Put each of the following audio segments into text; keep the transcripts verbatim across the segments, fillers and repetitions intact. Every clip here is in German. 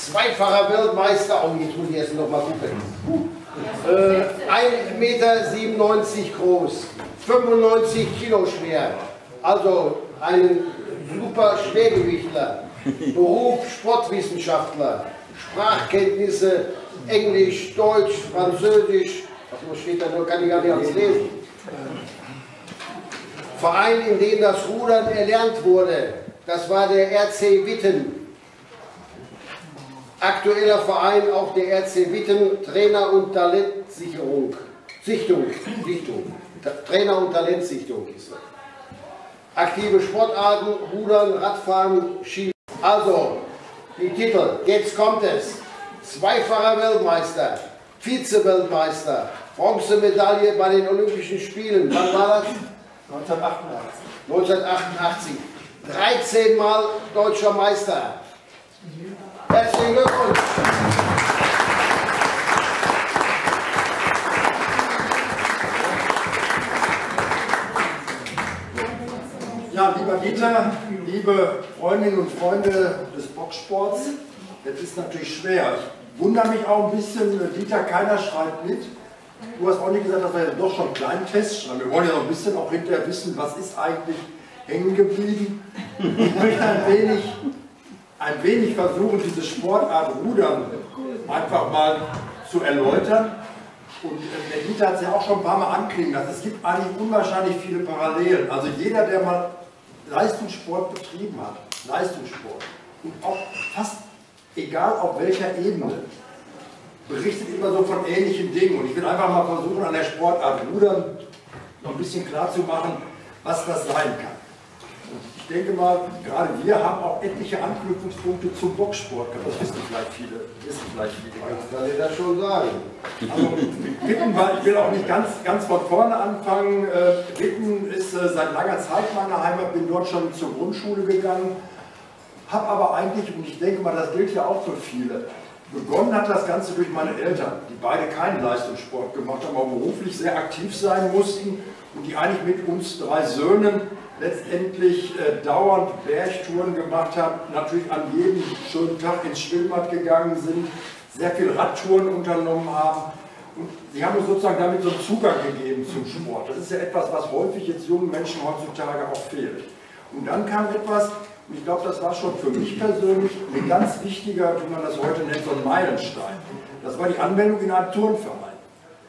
zweifacher Weltmeister, oh, jetzt muss ich erst noch mal gucken, äh, ein Meter siebenundneunzig groß, fünfundneunzig Kilo schwer, also ein super Schwergewichtler, Beruf Sportwissenschaftler, Sprachkenntnisse Englisch, Deutsch, Französisch, was steht da nur, kann ich gar nicht alles lesen. Verein, in dem das Rudern erlernt wurde, das war der R C Witten. Aktueller Verein auch der R C Witten, Trainer und Talentsicherung. Sichtung, Sichtung. Trainer und Talentsichtung ist er. Aktive Sportarten, Rudern, Radfahren, Ski. Also, die Titel, jetzt kommt es. Zweifacher Weltmeister, Vize-Weltmeister, Bronzemedaille bei den Olympischen Spielen. Wann war das? neunzehnhundertachtundachtzig. neunzehnhundertachtundachtzig. dreizehn Mal deutscher Meister. Herzlichen Glückwunsch! Ja, lieber Dieter, liebe Freundinnen und Freunde des Boxsports, das ist natürlich schwer. Ich wundere mich auch ein bisschen, Dieter, keiner schreibt mit. Du hast auch nicht gesagt, dass wir ja doch schon einen kleinen Test schreiben. Wir wollen ja noch ein bisschen auch hinterher wissen, was ist eigentlich hängen geblieben. Ich möchte ein wenig, ein wenig versuchen, diese Sportart Rudern einfach mal zu erläutern. Und der Dieter hat es ja auch schon ein paar Mal anklingen lassen. Es gibt eigentlich unwahrscheinlich viele Parallelen. Also jeder, der mal Leistungssport betrieben hat, Leistungssport, und auch fast egal auf welcher Ebene, berichtet immer so von ähnlichen Dingen. Und ich will einfach mal versuchen, an der Sportart Rudern noch ein bisschen klar zu machen, was das sein kann. Und ich denke mal, gerade wir haben auch etliche Anknüpfungspunkte zum Boxsport. Das wissen vielleicht viele. Wissen vielleicht viele. Ich kann dir das schon sagen. Also Witten war, ich will auch nicht ganz, ganz von vorne anfangen. Äh, Witten ist äh, seit langer Zeit meine Heimat, bin dort schon zur Grundschule gegangen, habe aber eigentlich, und ich denke mal, das gilt ja auch für viele, begonnen hat das Ganze durch meine Eltern, die beide keinen Leistungssport gemacht haben, aber beruflich sehr aktiv sein mussten und die eigentlich mit uns drei Söhnen letztendlich äh, dauernd Bergtouren gemacht haben, natürlich an jedem schönen Tag ins Schwimmbad gegangen sind, sehr viel Radtouren unternommen haben und sie haben uns sozusagen damit so einen Zugang gegeben zum Sport. Das ist ja etwas, was häufig jetzt jungen Menschen heutzutage auch fehlt. Und dann kam etwas, und ich glaube, das war schon für mich persönlich ein ganz wichtiger, wie man das heute nennt, so ein Meilenstein. Das war die Anmeldung in einen Turnverein.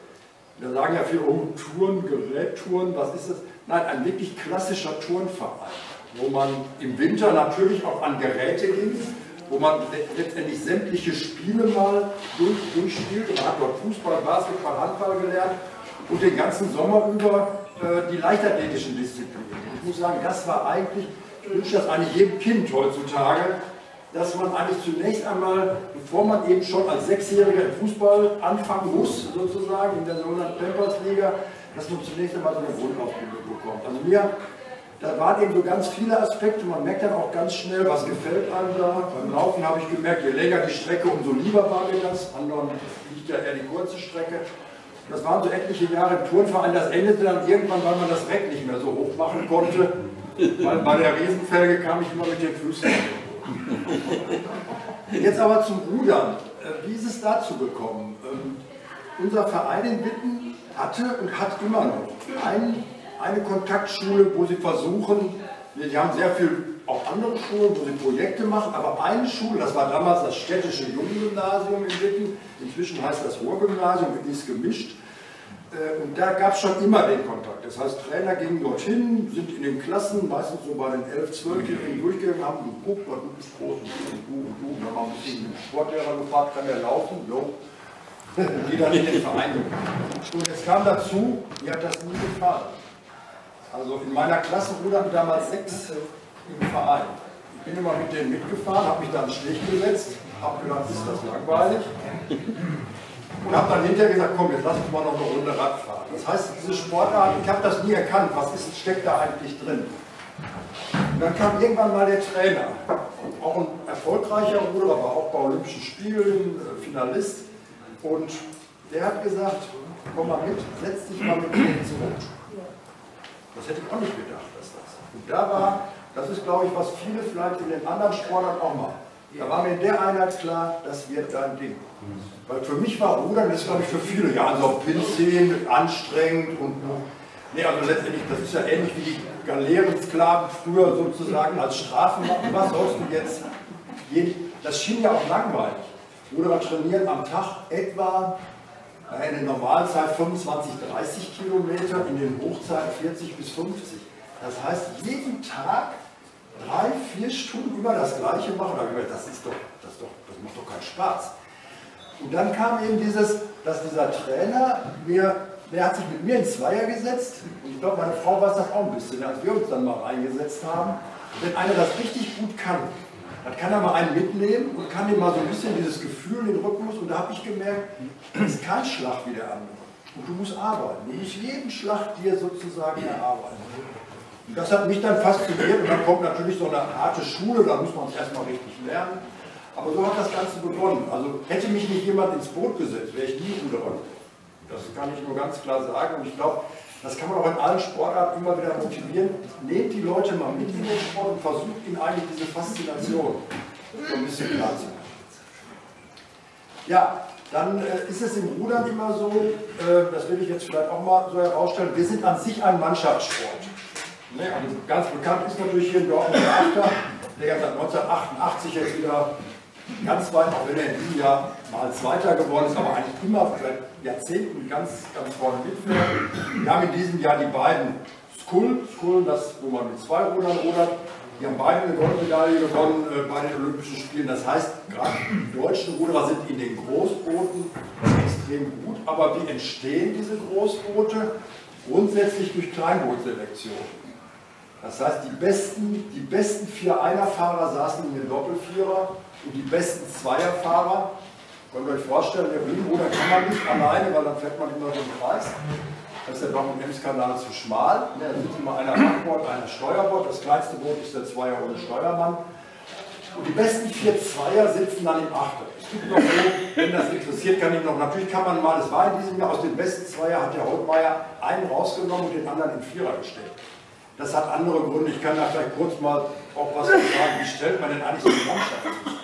Da sagen ja viele, oh, Touren, Gerättouren, was ist das? Nein, ein wirklich klassischer Turnverein, wo man im Winter natürlich auch an Geräte ging, wo man letztendlich sämtliche Spiele mal durch, durchspielt. Man hat dort Fußball, Basketball, Handball gelernt und den ganzen Sommer über äh, die leichtathletischen Disziplinen. Ich muss sagen, das war eigentlich, ich wünsche das eigentlich jedem Kind heutzutage, dass man eigentlich zunächst einmal, bevor man eben schon als Sechsjähriger im Fußball anfangen muss, sozusagen in der sogenannten Pampers-Liga, dass man zunächst einmal so eine Grundausbildung bekommt. Also mir, da waren eben so ganz viele Aspekte, man merkt dann auch ganz schnell, was gefällt einem da. Beim Laufen habe ich gemerkt, je länger die Strecke, umso lieber war mir das, anderen liegt ja eher die kurze Strecke. Das waren so etliche Jahre im Turnverein, das endete dann irgendwann, weil man das Reck nicht mehr so hoch machen konnte, weil bei der Riesenfelge kam ich immer mit den Füßen. Jetzt aber zum Rudern. Wie ist es dazu gekommen? Ähm, unser Verein in Witten hatte und hat immer noch ein, eine Kontaktschule, wo sie versuchen, sie haben sehr viel auch andere Schulen, wo sie Projekte machen, aber eine Schule, das war damals das städtische Junggymnasium in Witten, inzwischen heißt das Ruhrgymnasium, Witten ist gemischt. Und da gab es schon immer den Kontakt. Das heißt, Trainer gingen dorthin, sind in den Klassen, meistens so bei den elf-, zwölfjährigen durchgegangen, haben geguckt, was du bist groß, und du und du. Und dann haben wir den Sportlehrer gefragt, kann der laufen? Jo. Und die dann in den Verein gebracht. Und es kam dazu, mir hat das nie gefallen. Also in meiner Klasse ruderten damals sechs im Verein. Ich bin immer mit denen mitgefahren, habe mich dann schlecht gesetzt, habe gedacht, ist das langweilig. Und habe dann hinterher gesagt, komm, jetzt lass uns mal noch eine Runde Rad fahren. Das heißt, diese Sportart, ich habe das nie erkannt, was ist, steckt da eigentlich drin. Und dann kam irgendwann mal der Trainer, auch ein erfolgreicher Ruderer, aber auch bei Olympischen Spielen, Finalist. Und der hat gesagt, komm mal mit, setz dich mal mit mir ins Boot. Das hätte ich auch nicht gedacht, dass das. Und da war, das ist glaube ich, was viele vielleicht in den anderen Sportarten auch machen. Da war mir in der Einheit klar, das wird dein Ding. Weil für mich war Rudern, das ist glaube ich für viele Jahre so Pinzehen, anstrengend und nee, also letztendlich, das ist ja ähnlich wie die Galeerensklaven früher sozusagen als Strafen machen. Was sollst du jetzt? Das schien ja auch langweilig. Ruderer trainieren am Tag etwa in der Normalzeit fünfundzwanzig, dreißig Kilometer, in den Hochzeiten vierzig bis fünfzig. Das heißt, jeden Tag drei, vier Stunden immer das Gleiche machen. Da habe ich gedacht, das ist doch, das ist doch, das macht doch keinen Spaß. Und dann kam eben dieses, dass dieser Trainer mir, der hat sich mit mir in Zweier gesetzt. Und ich glaube, meine Frau weiß das auch ein bisschen, als wir uns dann mal reingesetzt haben. Wenn einer das richtig gut kann, dann kann er mal einen mitnehmen und kann ihm mal so ein bisschen dieses Gefühl, den Rhythmus. Und da habe ich gemerkt, das ist kein Schlag wie der andere. Und du musst arbeiten. Du musst jeden Schlag dir sozusagen erarbeiten. Und das hat mich dann fasziniert. Und dann kommt natürlich so eine harte Schule, da muss man es erstmal richtig lernen. Aber so hat das Ganze begonnen. Also hätte mich nicht jemand ins Boot gesetzt, wäre ich nie Ruderer. Das kann ich nur ganz klar sagen. Und ich glaube, das kann man auch in allen Sportarten immer wieder motivieren. Nehmt die Leute mal mit in den Sport und versucht ihnen eigentlich diese Faszination so ein bisschen klar zu machen. Ja, dann äh, ist es im Rudern immer so, äh, das will ich jetzt vielleicht auch mal so herausstellen, wir sind an sich ein Mannschaftssport. Ne? Also ganz bekannt ist natürlich hier in Dortmund der Achter, der seit neunzehnhundertachtundachtzig jetzt wieder ganz weit, auch wenn er in diesem Jahr mal Zweiter geworden ist, aber eigentlich immer seit Jahrzehnten ganz, ganz vorne mitfährt. Wir haben in diesem Jahr die beiden Skull, Skull, das wo man mit zwei Rudern rudert, die haben beide eine Goldmedaille gewonnen äh, bei den Olympischen Spielen. Das heißt, gerade die deutschen Ruderer sind in den Großbooten extrem gut, aber wie entstehen diese Großboote? Grundsätzlich durch Kleinbootselektion. Das heißt, die besten, die besten vier Einerfahrer saßen in den Doppelvierer und die besten Zweierfahrer, könnt ihr euch vorstellen, der Ringruder kann man nicht alleine, weil dann fährt man immer so im Kreis. Das ist der Dortmund-Ems-Kanal zu schmal. Da sitzt immer einer Backbord, einer Steuerbord. Das kleinste Boot ist der Zweier ohne Steuermann. Und die besten vier Zweier sitzen dann im Achter. Es gibt noch so, wenn das interessiert, kann ich noch, natürlich kann man mal, das war in diesem Jahr, aus den besten Zweier hat der Holtmeier einen rausgenommen und den anderen in Vierer gestellt. Das hat andere Gründe, ich kann da vielleicht kurz mal auch was sagen, wie stellt man denn eigentlich so die Mannschaft?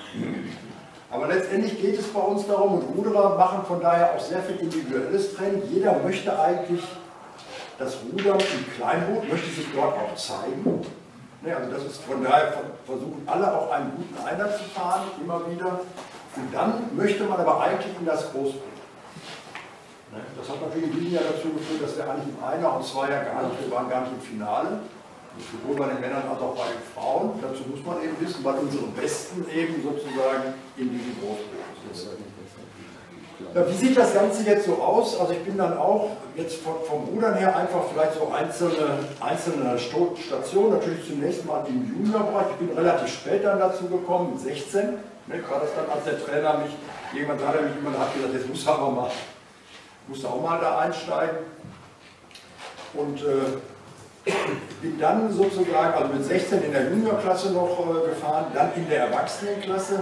Aber letztendlich geht es bei uns darum, und Ruderer machen von daher auch sehr viel individuelles Training. Jeder möchte eigentlich das Rudern im Kleinboot, möchte sich dort auch zeigen. Ne, also das ist von daher, versuchen alle auch einen guten Einer zu fahren, immer wieder. Und dann möchte man aber eigentlich in das Großboot. Ne, das hat natürlich in diesem Jahr dazu geführt, dass wir eigentlich im Einer und Zweier gar nicht, wir waren gar nicht im Finale. Sowohl bei den Männern als auch bei den Frauen. Dazu muss man eben wissen, weil unsere Besten eben sozusagen in diesem Großboot sind. Ja, wie sieht das Ganze jetzt so aus? Also ich bin dann auch jetzt vom, vom Rudern her einfach vielleicht so einzelne, einzelne Stationen. Natürlich zunächst mal im Juniorbereich. Ich bin relativ spät dann dazu gekommen, mit sechzehn. Ne, war das dann, als der Trainer mich, irgendwann hat er mich immer hat gesagt, jetzt musst du aber mal, musst du auch mal da einsteigen. Und äh, bin dann sozusagen, also mit sechzehn in der Juniorklasse noch äh, gefahren, dann in der Erwachsenenklasse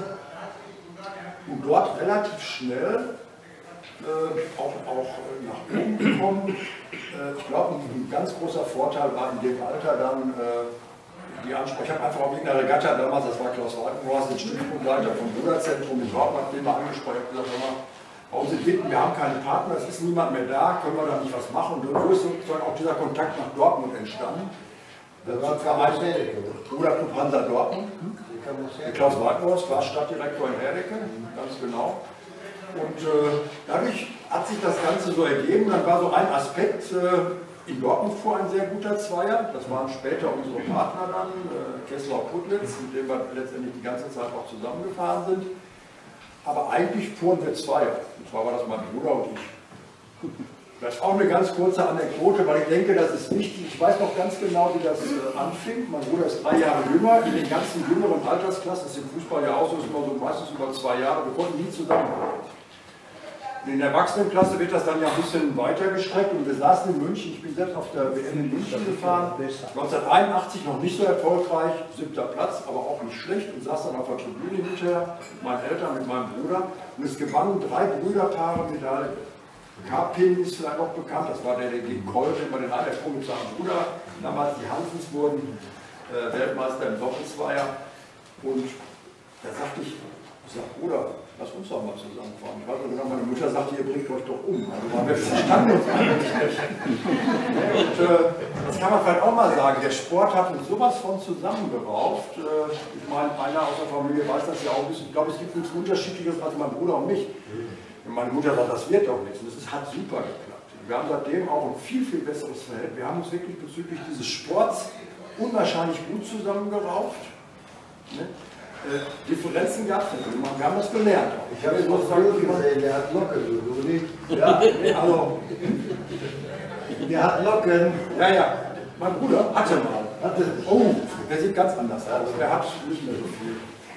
und dort relativ schnell äh, auch, auch äh, nach oben gekommen. Äh, ich glaube, ein ganz großer Vorteil war in dem Alter dann äh, die Ansprache. Ich habe einfach auf irgendeiner Regatta damals, das war Klaus Walkenhorst, den Stützpunktleiter vom Ruderzentrum in Dortmund, den mal angesprochen, ich habe gesagt, mal, warum sind Witten, wir haben keinen Partner, es ist niemand mehr da, können wir da nicht was machen? Und so ist sozusagen auch dieser Kontakt nach Dortmund entstanden. Das war Verein Ruderclub Hansa Dortmund. Klaus Walkenhorst war Stadtdirektor in Herdecke, ganz genau. Und äh, dadurch hat sich das Ganze so ergeben. Dann war so ein Aspekt, äh, in Dortmund fuhr ein sehr guter Zweier. Das waren später unsere Partner dann, äh, Kessler und Putlitz, mit denen wir letztendlich die ganze Zeit auch zusammengefahren sind. Aber eigentlich fuhren wir Zweier. Und zwar war das mein Bruder und ich. Das ist auch eine ganz kurze Anekdote, weil ich denke, das ist wichtig. Ich weiß noch ganz genau, wie das äh, anfing. Mein Bruder ist drei Jahre jünger. In den ganzen jüngeren Altersklassen, das ist im Fußball ja auch so, ist immer so meistens über zwei Jahre. Wir konnten nie zusammen. In der Erwachsenenklasse wird das dann ja ein bisschen weiter gestreckt und wir saßen in München. Ich bin selbst auf der W M in München gefahren. neunzehnhunderteinundachtzig noch nicht so erfolgreich, siebter Platz, aber auch nicht schlecht und saß dann auf der Tribüne hinterher mit meinen Eltern, mit meinem Bruder. Und es gewannen drei Brüderpaare Medaillen. Karpin ist vielleicht auch bekannt, das war der, der gegen Koll, den man den einen, der fuhr mit seinem Bruder. Damals die Hansens wurden äh, Weltmeister im Doppelzweier. Und da sagte ich, ich sag, Bruder, lass uns doch mal zusammenfahren. Ich weiß nicht genau, meine Mutter sagte, ihr bringt euch doch um. Also wir verstanden uns eigentlich nicht. Und äh, das kann man vielleicht auch mal sagen, der Sport hat uns sowas von zusammengerauft. Äh, ich meine, einer aus der Familie weiß das ja auch ein bisschen. Ich glaube, es gibt nichts Unterschiedliches als mein Bruder und mich. Und meine Mutter sagt, das wird doch nichts. Und das hat super geklappt. Wir haben seitdem auch ein viel, viel besseres Verhältnis. Wir haben uns wirklich bezüglich dieses Sports unwahrscheinlich gut zusammengerauft. Ne? Äh, Differenzen gab es nicht. Wir haben das gelernt. Ich habe es noch gesehen, der hat Locken, du nicht? Ja, nee, also. Der hat Locken. Ja, ja. Mein Bruder hatte mal. Hatte. Oh, der sieht ganz anders aus. Der hat nicht mehr so viel.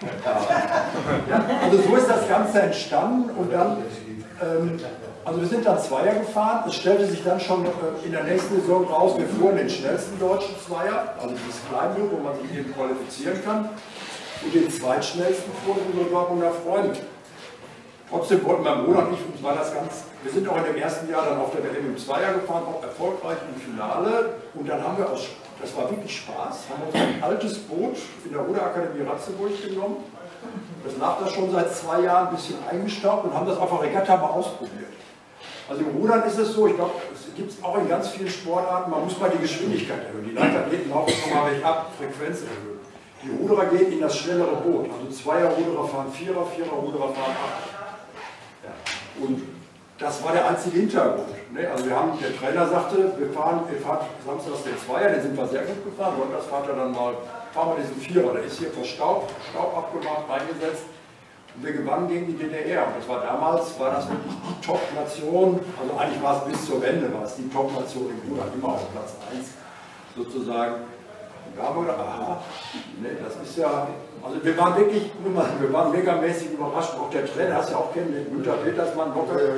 Ja, also so ist das Ganze entstanden und dann, ähm, also wir sind dann Zweier gefahren. Es stellte sich dann schon äh, in der nächsten Saison raus, wir fuhren den schnellsten deutschen Zweier, also dieses Kleinbuch, wo man sich eben qualifizieren kann. Und den zweitschnellsten fuhren unsere Dortmunder Freunde. Trotzdem wollten mein Bruder und ich, uns war das ganz, wir sind auch in dem ersten Jahr dann auf der W M im Zweier gefahren, auch erfolgreich im Finale. Und dann haben wir aus, das war wirklich Spaß, haben uns ein altes Boot in der Ruderakademie Ratzeburg genommen. Das lag da schon seit zwei Jahren ein bisschen eingestaubt und haben das auf der Regatta mal ausprobiert. Also im Rudern ist es so, ich glaube, es gibt es auch in ganz vielen Sportarten, man muss mal die Geschwindigkeit erhöhen. Die Leichtathleten laufen schon mal weg ab, Frequenz erhöhen. Die Ruderer gehen in das schnellere Boot. Also Zweier-Ruderer fahren Vierer, Vierer-Ruderer fahren Acht. Ja. Und das war der einzige Hintergrund. Ne? Also wir haben, der Trainer sagte, wir fahren, wir fahren samstags den Zweier, den sind wir sehr gut gefahren. Und das fahrt er dann mal, fahren wir diesen Vierer, der ist hier verstaubt, Staub abgemacht, reingesetzt. Und wir gewannen gegen die D D R. Und das war damals, war das wirklich die Top-Nation, also eigentlich war es bis zur Wende, war es die Top-Nation im Rudern, immer auf Platz eins sozusagen. Und da haben wir gedacht, aha, ne, das ist ja, also wir waren wirklich, wir waren megamäßig überrascht. Auch der Trainer, hast du ja auch kennengelernt, Günther Petersmann,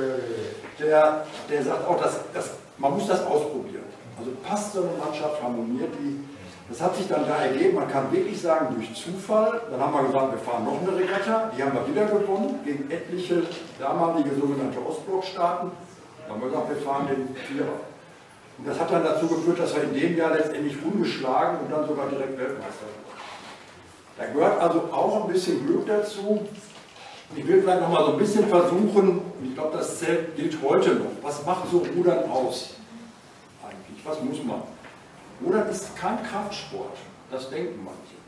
der, der sagt auch, dass, dass, man muss das ausprobieren. Also passt so eine Mannschaft, harmoniert die. Das hat sich dann da ergeben, man kann wirklich sagen, durch Zufall, dann haben wir gesagt, wir fahren noch eine Regatta, die haben wir wieder gewonnen, gegen etliche damalige sogenannte Ostblockstaaten. Dann haben wir gesagt, wir fahren den Vierer. Und das hat dann dazu geführt, dass wir in dem Jahr letztendlich ungeschlagen und dann sogar direkt Weltmeister wurden. Da gehört also auch ein bisschen Glück dazu. Ich will vielleicht noch mal so ein bisschen versuchen, ich glaube, das zählt, gilt heute noch. Was macht so Rudern aus eigentlich? Was muss man? Rudern ist kein Kraftsport, das denken manche.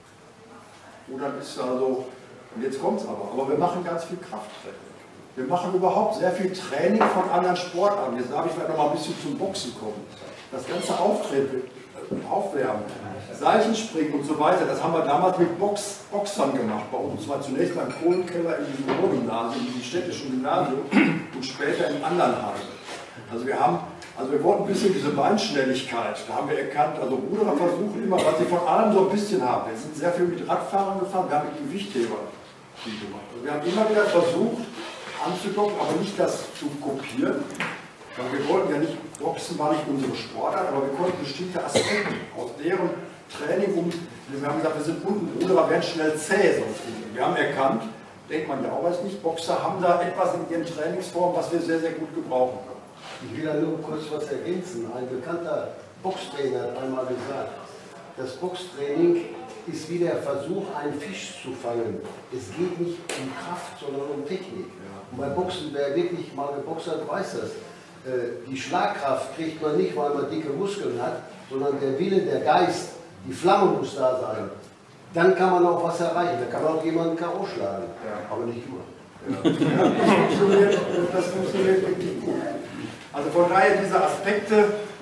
Rudern ist also, und jetzt kommt es aber, aber wir machen ganz viel Krafttraining. Wir machen überhaupt sehr viel Training von anderen Sportarten. Jetzt darf ich vielleicht noch mal ein bisschen zum Boxen kommen. Das ganze Auftreten, Aufwärmen, Seilchenspringen und so weiter, das haben wir damals mit Box, Boxern gemacht bei uns. Das war zunächst beim Kohlenkeller in diesem Ruhrgymnasium, in diesem städtischen Gymnasium und später in anderen Hallen. Also wir haben, also wir wollten ein bisschen diese Beinschnelligkeit, da haben wir erkannt, also Ruderer versuchen immer, was sie von allem so ein bisschen haben. Wir sind sehr viel mit Radfahrern gefahren, wir haben mit Gewichthebern viel gemacht. Also wir haben immer wieder versucht, anzudocken, aber nicht das zu kopieren. Weil wir wollten ja nicht, Boxen war nicht unsere Sportart, aber wir konnten bestimmte Aspekte aus deren Training um. Wir haben gesagt, wir sind unten, Ruderer werden schnell zäh sonst. Wir haben erkannt, denkt man ja auch als nicht, Boxer haben da etwas in ihren Trainingsformen, was wir sehr, sehr gut gebrauchen können. Ich will da nur kurz was ergänzen. Ein bekannter Boxtrainer hat einmal gesagt, das Boxtraining ist wie der Versuch, einen Fisch zu fangen. Es geht nicht um Kraft, sondern um Technik. Und bei Boxen, wer wirklich mal geboxt hat, weiß das. Die Schlagkraft kriegt man nicht, weil man dicke Muskeln hat, sondern der Wille, der Geist, die Flamme muss da sein. Dann kann man auch was erreichen. Da kann man auch jemanden K O schlagen, ja. Aber nicht immer. Ja. Ja, das, funktioniert, das funktioniert wirklich gut. Also von daher diese Aspekte,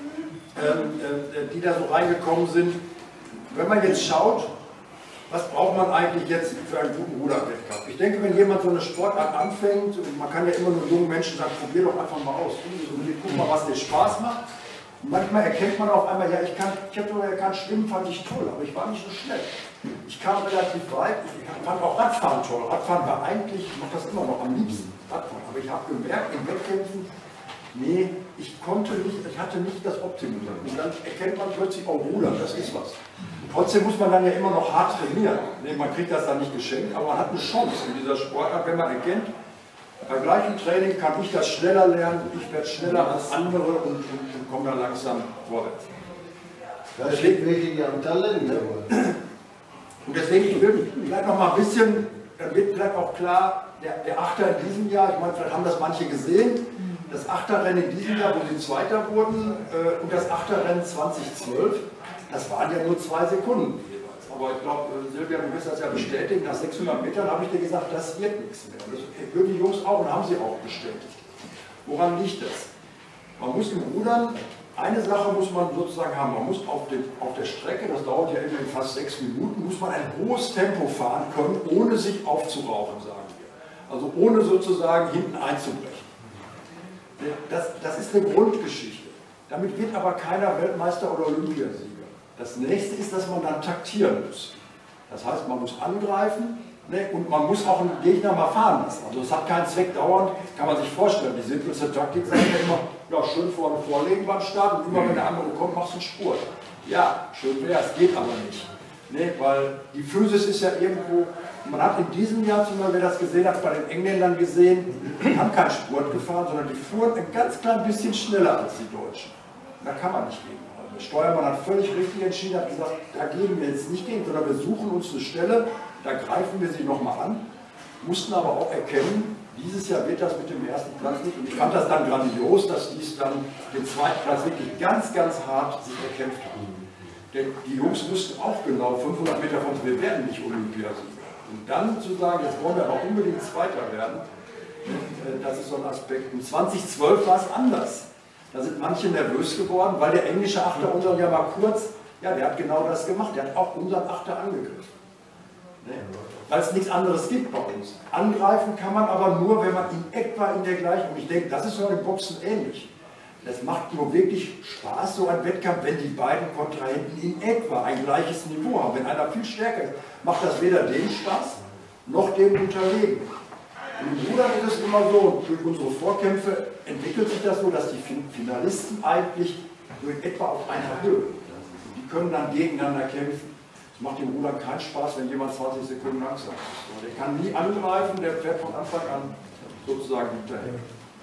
ähm, äh, die da so reingekommen sind, wenn man jetzt schaut, was braucht man eigentlich jetzt für einen guten Ruderwettkampf? Ich denke, wenn jemand so eine Sportart anfängt, und man kann ja immer nur jungen Menschen sagen, probier doch einfach mal aus, guck mal, was dir Spaß macht. Und manchmal erkennt man auf einmal, ja, ich, kann, ich habe sogar erkannt, Schwimmen fand ich toll, aber ich war nicht so schnell. Ich kam relativ weit, ich fand auch Radfahren toll. Radfahren war eigentlich, ich mache das immer noch am liebsten, Radfahren. Aber ich habe gemerkt, in Wettkämpfen, nee, ich konnte nicht, ich hatte nicht das Optimum. Und dann erkennt man plötzlich, oh, Rudern, das ist was. Trotzdem muss man dann ja immer noch hart trainieren. Nee, man kriegt das dann nicht geschenkt, aber man hat eine Chance in dieser Sportart, wenn man erkennt, bei gleichem Training kann ich das schneller lernen, ich werde schneller als andere und, und, und komme dann langsam vorwärts. Da steht welche, die am Talent haben. Und deswegen, ich will vielleicht noch mal ein bisschen dann wird vielleicht auch klar, der, der Achter in diesem Jahr, ich meine, vielleicht haben das manche gesehen, das Achterrennen in diesem Jahr, wo sie Zweiter wurden, äh, und das Achterrennen zweitausendzwölf, das waren ja nur zwei Sekunden jeweils. Aber ich glaube, Silvia, du wirst das ja bestätigen, nach sechshundert Metern habe ich dir gesagt, das wird nichts mehr. Das würden die Jungs auch und haben sie auch bestätigt. Woran liegt das? Man muss im Rudern, eine Sache muss man sozusagen haben, man muss auf, den, auf der Strecke, das dauert ja immerhin fast sechs Minuten, muss man ein hohes Tempo fahren können, ohne sich aufzurauchen, sagen wir. Also ohne sozusagen hinten einzubrechen. Das, das ist eine Grundgeschichte. Damit wird aber keiner Weltmeister oder Olympiasieger. Das nächste ist, dass man dann taktieren muss. Das heißt, man muss angreifen, ne, und man muss auch einen Gegner mal fahren lassen. Also es hat keinen Zweck dauernd, kann man sich vorstellen. Die simpelste Taktik sagt ja immer, ja, schön vorne vorlegen beim Start und immer wenn der andere kommt, machst du einen Spurt. Ja, schön wäre es, geht aber nicht. Ne, weil die Physis ist ja irgendwo, man hat in diesem Jahr zum Beispiel, wer das gesehen hat, bei den Engländern gesehen, die haben keinen Spurt gefahren, sondern die fuhren ein ganz klein bisschen schneller als die Deutschen. Da kann man nicht gegen. Der Steuermann hat völlig richtig entschieden, hat gesagt, da gehen wir jetzt nicht gegen, sondern wir suchen uns eine Stelle, da greifen wir sie nochmal an, mussten aber auch erkennen, dieses Jahr wird das mit dem ersten Platz nicht. Und ich fand das dann grandios, dass die es dann den zweiten Platz wirklich ganz, ganz hart sich erkämpft haben. Denn die Jungs wussten auch genau, fünfhundert Meter von uns, wir werden nicht Olympiasieger. Und dann zu sagen, jetzt wollen wir aber unbedingt Zweiter werden, das ist so ein Aspekt. Und zweitausendzwölf war es anders. Da sind manche nervös geworden, weil der englische Achter unseren ja mal kurz, ja, der hat genau das gemacht, der hat auch unseren Achter angegriffen. Ne? Weil es nichts anderes gibt bei uns. Angreifen kann man aber nur, wenn man in etwa in der gleichen, und ich denke, das ist so im Boxen ähnlich. Das macht nur wirklich Spaß, so ein Wettkampf, wenn die beiden Kontrahenten in etwa ein gleiches Niveau haben. Wenn einer viel stärker ist, macht das weder dem Spaß, noch dem Unterlegen. Und im Rudern ist es immer so, durch unsere Vorkämpfe entwickelt sich das so, dass die Finalisten eigentlich so in etwa auf einer Höhe. Die können dann gegeneinander kämpfen. Es macht dem Rudern keinen Spaß, wenn jemand zwanzig Sekunden langsam ist. Der kann nie angreifen, der fährt von Anfang an sozusagen hinterher.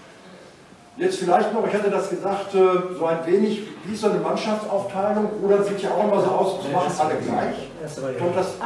Jetzt vielleicht noch, ich hatte das gesagt, so ein wenig, wie so eine Mannschaftsaufteilung. Rudern sieht ja auch immer so aus, das machen alle gleich. Und das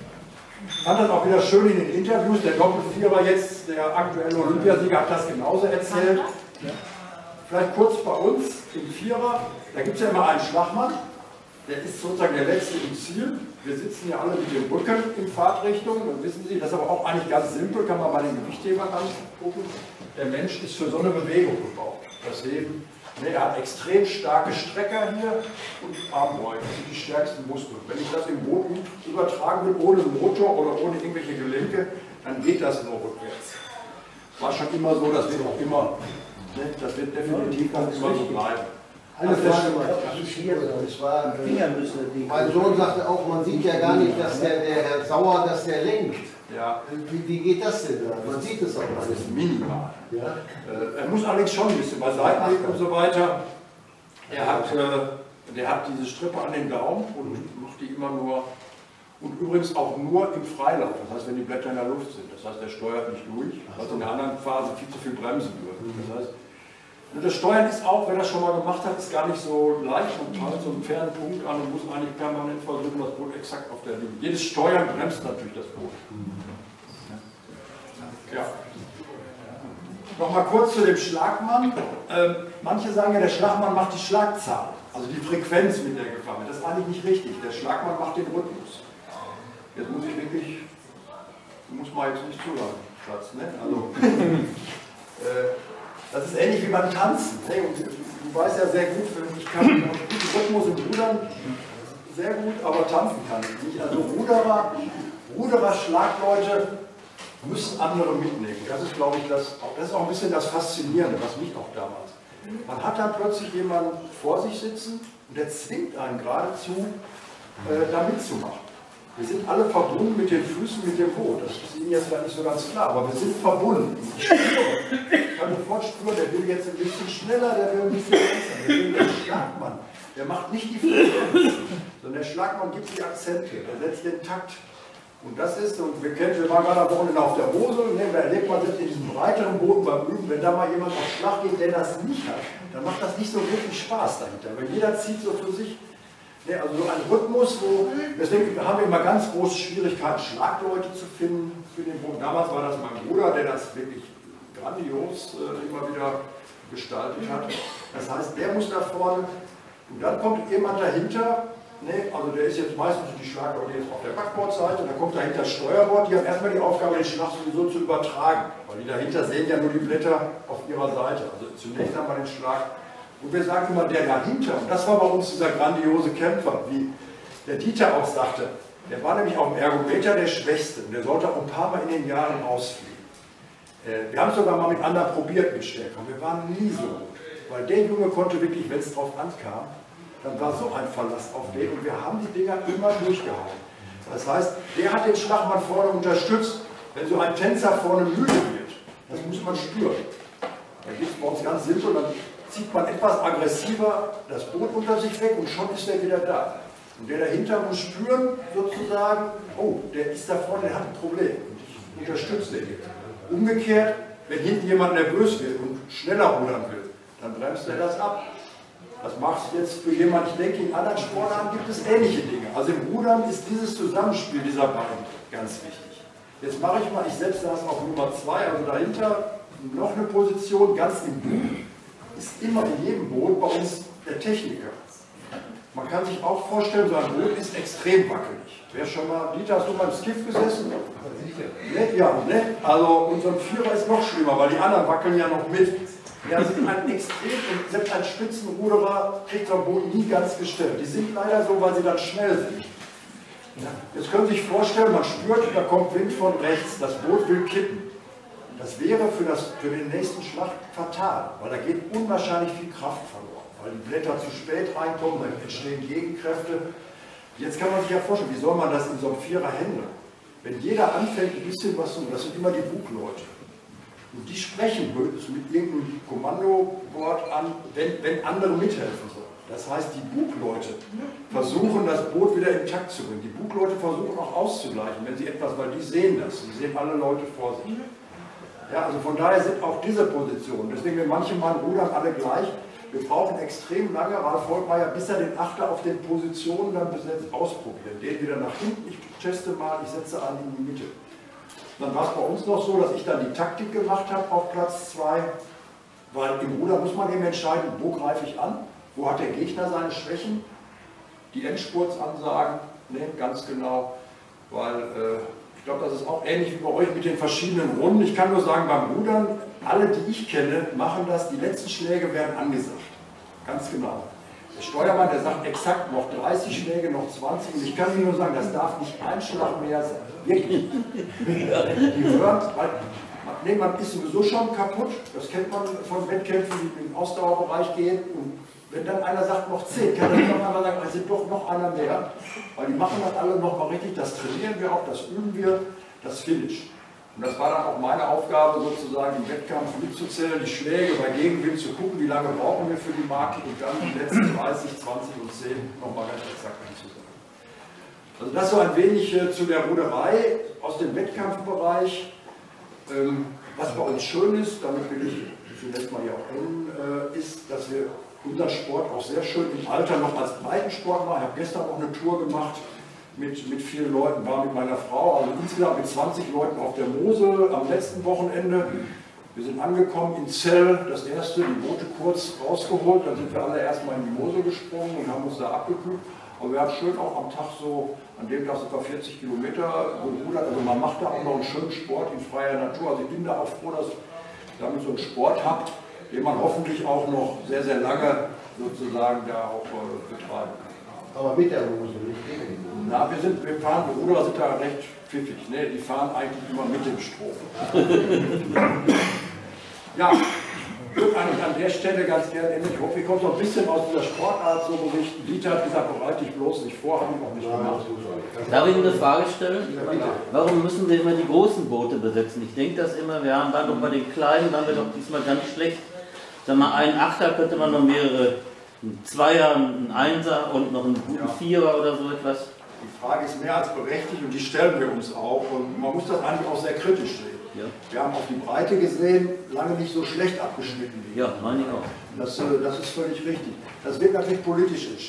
fand das auch wieder schön in den Interviews. Der Doppelvierer jetzt, der aktuelle Olympiasieger, hat das genauso erzählt. Vielleicht kurz bei uns im Vierer, da gibt es ja immer einen Schlagmann, der ist sozusagen der Letzte im Ziel. Wir sitzen ja alle mit dem Rücken in Fahrtrichtung, dann wissen Sie, das ist aber auch eigentlich ganz simpel, kann man bei den Gewichthebern angucken. Der Mensch ist für so eine Bewegung gebaut. Das Heben, ne, er hat extrem starke Strecker hier und Armbeugen, das sind die stärksten Muskeln. Wenn ich das im Boden übertragen will, ohne Motor oder ohne irgendwelche Gelenke, dann geht das nur rückwärts. War schon immer so, das wird auch immer, ne, das wird definitiv auch immer so bleiben. Eine Frage mal, das war, mein Sohn sagte auch, man sieht ja gar nicht, dass der, der Herr Sauer, dass der lenkt. Ja. Wie, wie geht das denn da? Man sieht es auch Das alles. ist minimal. Ja? Äh, er muss allerdings schon ein bisschen bei Seitenweg und so weiter. Er hat, äh, der hat diese Strippe an den Daumen und macht die immer nur, und übrigens auch nur im Freilauf. Das heißt, wenn die Blätter in der Luft sind. Das heißt, er steuert nicht durch, was in der anderen Phase viel zu viel bremsen würde. Das heißt, und das Steuern ist auch, wer das schon mal gemacht hat, ist gar nicht so leicht und teilt so einen fernen Punkt an und muss eigentlich permanent versuchen, das Boot exakt auf der Linie. Jedes Steuern bremst natürlich das Boot. Ja. Nochmal kurz zu dem Schlagmann. Ähm, manche sagen ja, der Schlagmann macht die Schlagzahl, also die Frequenz, mit der gefahren wird. Das ist eigentlich nicht richtig. Der Schlagmann macht den Rhythmus. Jetzt muss ich wirklich, du musst mal jetzt nicht zuhören, Schatz, ne? Also, äh, das ist ähnlich wie beim Tanzen. Hey, und du weißt ja sehr gut, ich kann guten Rhythmus im Rudern sehr gut, aber tanzen kann ich nicht. Also Ruderer, Ruderer, Schlagleute müssen andere mitnehmen. Das ist, glaube ich, das, das ist auch ein bisschen das Faszinierende, was mich auch damals. Man hat dann plötzlich jemanden vor sich sitzen und der zwingt einen geradezu, äh, da mitzumachen. Wir sind alle verbunden mit den Füßen, mit dem Boot. Das ist Ihnen jetzt gar nicht so ganz klar, aber wir sind verbunden. Ich spüre, ich kann sofort spüren, der will jetzt ein bisschen schneller, der will ein bisschen besser. Der will den Schlagmann. Der macht nicht die Frequenz, sondern der Schlagmann gibt die Akzente, der setzt den Takt. Und das ist, und wir kennen, wir waren gerade am Wochenende auf der Mosel, ne, da erlebt man sich in diesem breiteren Boden beim Üben, wenn da mal jemand auf Schlag geht, der das nicht hat, dann macht das nicht so wirklich Spaß dahinter. Weil jeder zieht so für sich Nee, also so ein Rhythmus, wo, deswegen haben wir immer ganz große Schwierigkeiten, Schlagleute zu finden für den Bogen. Damals war das mein Bruder, der das wirklich grandios äh, immer wieder gestaltet hat. Das heißt, der muss da vorne und dann kommt jemand dahinter, ne, also der ist jetzt meistens die Schlagleute jetzt auf der Backbordseite, da kommt dahinter das Steuerbord, die haben erstmal die Aufgabe, den Schlag sowieso zu übertragen, weil die dahinter sehen ja nur die Blätter auf ihrer Seite. Also zunächst einmal den Schlag. Und wir sagen immer, der dahinter, und das war bei uns dieser grandiose Kämpfer, wie der Dieter auch sagte, der war nämlich auf dem Ergometer der Schwächste und der sollte auch ein paar Mal in den Jahren rausfliegen. Äh, wir haben es sogar mal mit anderen probiert mit Stärke und wir waren nie so gut, weil der Junge konnte wirklich, wenn es drauf ankam, dann war so ein Verlass auf den und wir haben die Dinger immer durchgehauen. Das heißt, der hat den Schlagmann vorne unterstützt, wenn so ein Tänzer vorne müde wird, das muss man spüren. Da geht es bei uns ganz simpel, dann zieht man etwas aggressiver das Boot unter sich weg und schon ist er wieder da. Und der dahinter muss spüren, sozusagen, oh, der ist da vorne, der hat ein Problem und ich unterstütze den jetzt. Umgekehrt, wenn hinten jemand nervös wird und schneller rudern will, dann bremst er das ab. Das macht es jetzt für jemanden, ich denke, in anderen Sportarten gibt es ähnliche Dinge. Also im Rudern ist dieses Zusammenspiel dieser beiden ganz wichtig. Jetzt mache ich mal, ich setze das auf Nummer zwei, also dahinter noch eine Position, ganz im Buch. Ist immer in jedem Boot bei uns der Techniker. Man kann sich auch vorstellen, so ein Boot ist extrem wackelig. Wer schon mal, Dieter, hast du mal im Skiff gesessen? Ne? Ja, ne? Also unser Vierer ist noch schlimmer, weil die anderen wackeln ja noch mit. Ja, sind ein extrem, und selbst ein Spitzenruderer kriegt so ein Boot nie ganz gestellt. Die sind leider so, weil sie dann schnell sind. Ja. Jetzt können Sie sich vorstellen, man spürt, da kommt Wind von rechts, das Boot will kippen. Das wäre für, das, für den nächsten Schlag fatal, weil da geht unwahrscheinlich viel Kraft verloren, weil die Blätter zu spät reinkommen, dann entstehen Gegenkräfte. Jetzt kann man sich ja vorstellen, wie soll man das in so einem Vierer handeln? Wenn jeder anfängt, ein bisschen was zu tun, das sind immer die Bugleute. Und die sprechen mit irgendeinem Kommandowort an, wenn, wenn andere mithelfen sollen. Das heißt, die Bugleute versuchen, das Boot wieder in Takt zu bringen. Die Bugleute versuchen auch auszugleichen, wenn sie etwas, weil die sehen das, die sehen alle Leute vor sich. Ja, also von daher sind auch diese Positionen, deswegen wir manche Mal rudern alle gleich, wir brauchen extrem lange, Ralf Volkmeier, bis er den Achter auf den Positionen dann besetzt ausprobieren. Den wieder nach hinten, ich teste mal, ich setze einen in die Mitte. Dann war es bei uns noch so, dass ich dann die Taktik gemacht habe auf Platz zwei, weil im Ruder muss man eben entscheiden, wo greife ich an, wo hat der Gegner seine Schwächen, die Endspurtsansagen, ne, ganz genau, weil äh, ich glaube, das ist auch ähnlich wie bei euch mit den verschiedenen Runden. Ich kann nur sagen, beim Rudern, alle, die ich kenne, machen das, die letzten Schläge werden angesagt. Ganz genau. Der Steuermann, der sagt exakt noch dreißig Schläge, noch zwanzig. Und ich kann Ihnen nur sagen, das darf nicht ein Schlag mehr sein. Wirklich. Die hören, weil, nee, man ist sowieso schon kaputt. Das kennt man von Wettkämpfen, die im Ausdauerbereich gehen. Und wenn dann einer sagt, noch zehn, kann dann noch einmal sagen, es sind doch noch einer mehr. Weil die machen das alle nochmal richtig, das trainieren wir auch, das üben wir, das Finish. Und das war dann auch meine Aufgabe, sozusagen im Wettkampf mitzuzählen, die Schläge bei Gegenwind zu gucken, wie lange brauchen wir für die Marke und dann die letzten dreißig, zwanzig und zehn nochmal ganz exakt anzusagen. Also das so ein wenig äh, zu der Ruderei aus dem Wettkampfbereich. Ähm, was bei uns schön ist, damit will ich zunächst mal hier auch enden, äh, ist, dass wir unser Sport auch sehr schön im Alter noch als Breitensport machen. Ich habe gestern noch eine Tour gemacht mit, mit vielen Leuten, war mit meiner Frau, also insgesamt mit zwanzig Leuten auf der Mosel am letzten Wochenende. Wir sind angekommen in Zell, das erste, die Boote kurz rausgeholt, dann sind wir alle erstmal in die Mosel gesprungen und haben uns da abgekühlt. Aber wir haben schön auch am Tag so, an dem Tag etwa vierzig Kilometer gerudert, also man macht da auch noch einen schönen Sport in freier Natur. Also ich bin da auch froh, dass ich damit so einen Sport habe, den man hoffentlich auch noch sehr, sehr lange sozusagen da auch äh, betreiben kann. Aber mit der Mosel, nicht gegen die Mosel. Na, wir, sind, wir fahren, die Ruderer sind da recht pfiffig, ne? Die fahren eigentlich immer mit dem Strom. Ja, ich würde eigentlich an der Stelle ganz gerne enden. Ich hoffe, ich komme noch ein bisschen aus dieser Sportart so berichten. Dieter hat gesagt, bereite dich bloß nicht vor, habe ich auch nicht gemacht. Darf ich eine Frage stellen? Warum müssen wir immer die großen Boote besetzen? Ich denke das immer, wir haben, waren doch bei den kleinen, waren wir doch diesmal ganz schlecht. Sag mal, einen Achter könnte man noch mehrere, ein Zweier, ein Einser und noch einen guten ja. Vierer oder so etwas. Die Frage ist mehr als berechtigt und die stellen wir uns auch. Und man muss das eigentlich auch sehr kritisch sehen. Ja. Wir haben auf die Breite gesehen, lange nicht so schlecht abgeschnitten. Ja, meine ich auch. Das, das ist völlig richtig. Das wird natürlich politisch entschieden.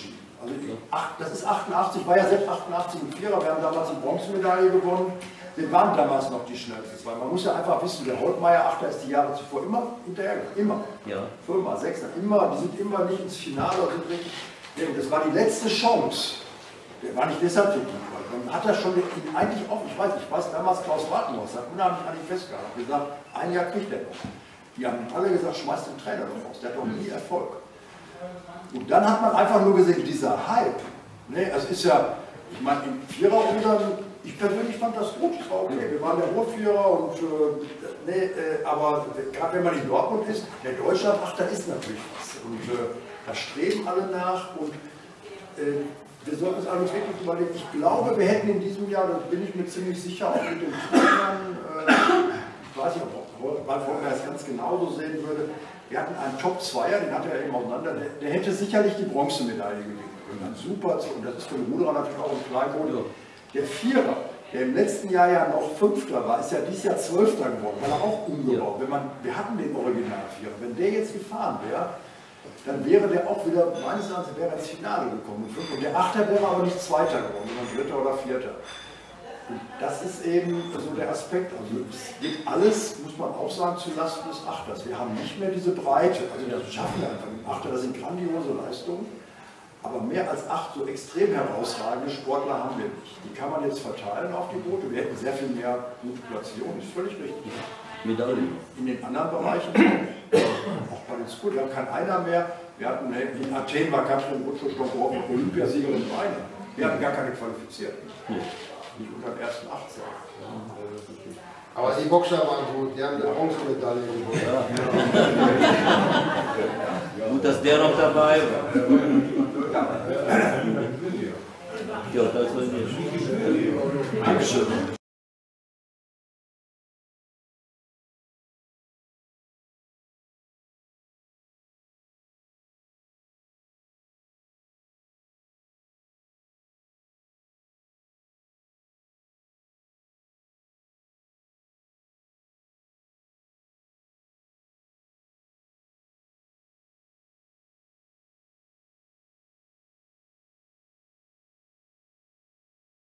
Also ach, das ist achtundachtzig, war ja selbst achtundachtzig im Vierer, wir haben damals die Bronzemedaille gewonnen. Wir waren damals noch die schnellsten zwei. Man muss ja einfach wissen, der Holtmeier Achter ist die Jahre zuvor immer hinterher, immer. Ja. Fünfer, Sechster, immer, die sind immer nicht ins Finale. Sind richtig, das war die letzte Chance. Der war nicht deshalb so gut. Man hat das schon eigentlich offen, ich weiß, ich weiß, damals Klaus Wartenhaus hat unheimlich an ihn festgehalten, gesagt, ein Jahr kriegt er noch. Die haben alle gesagt, schmeißt den Trainer doch raus, der hat doch nie Erfolg. Und dann hat man einfach nur gesehen, dieser Hype, ne, es ist ja, ich meine, im Vierer-Rudern, ich persönlich fand das gut, das war okay, wir waren der Urführer und, äh, ne, äh, aber gerade wenn man in Dortmund ist, der Deutschland-Achter ist natürlich was. Und äh, da streben alle nach und äh, wir sollten uns alles wirklich überlegen. Ich glaube, wir hätten in diesem Jahr, da bin ich mir ziemlich sicher, auch mit den Trainern, äh, ich weiß nicht, ob Ralf Holtmeier das ganz genauso sehen würde, wir hatten einen Top-Zweier, den hat er eben auseinander, der, der hätte sicherlich die Bronzemedaille gewinnen können. Ein super, und das ist für den Ruderer natürlich auch ein Kleinboot. Der Vierer, der im letzten Jahr ja noch Fünfter war, ist ja dieses Jahr Zwölfter geworden, weil er auch umgebaut. Wenn man, wir hatten den Original-Vierer, wenn der jetzt gefahren wäre, dann wäre der auch wieder, meines Erachtens, wäre ins Finale gekommen. Und der Achter wäre aber nicht Zweiter geworden, sondern Dritter oder Vierter. Und das ist eben so der Aspekt. Also es geht alles, muss man auch sagen, zu Lasten des Achters. Wir haben nicht mehr diese Breite. Also das schaffen wir einfach mit dem Achter. Das sind grandiose Leistungen. Aber mehr als acht so extrem herausragende Sportler haben wir nicht. Die kann man jetzt verteilen auf die Boote. Wir hätten sehr viel mehr Motivation, ist völlig richtig. Medaillen. In den anderen Bereichen, auch bei den School, wir haben keinen Einer mehr. Wir hatten in Athen war Katrin Butschel-Stockhoff Olympiasiegerin Beine. Wir hatten gar keine qualifizierten. Ja. Nicht unter den ersten achtzehn. Aber die Boxer waren gut, die haben die Bronzemedaille gewonnen. Ja. Gut, dass der noch dabei war. Ja, das war nicht. Dankeschön.